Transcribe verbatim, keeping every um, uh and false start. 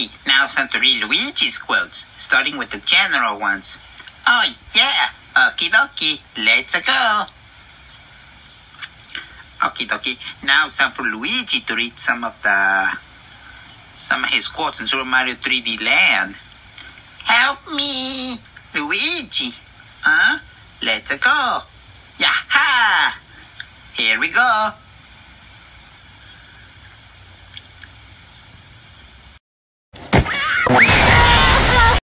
dokie. Now it's time to read Luigi's quotes, starting with the general ones. Oh yeah! Okie dokie. Let's go! Okie dokie. Now it's time for Luigi to read some of the... some of his quotes in Super Mario three D Land. Help me! Luigi! Huh? Let's go! Yaha! Here we go!